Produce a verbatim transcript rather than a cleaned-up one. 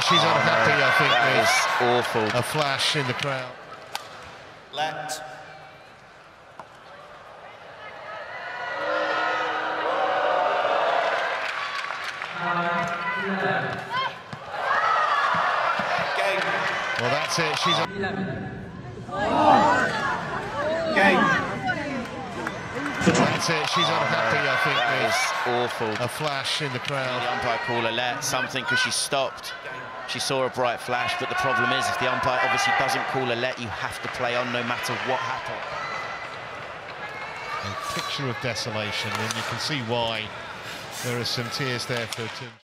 She's oh, unhappy, no. I think. That with is awful. A flash in the crowd. Let. Well, that's it. She's on. Game. That's it. She's unhappy, I think. That with is awful. A flash in the crowd. The umpire called a let, something because she stopped. She saw a bright flash, but the problem is if the umpire obviously doesn't call a let, you have to play on no matter what happens. A picture of desolation, and you can see why there are some tears there for tunjung.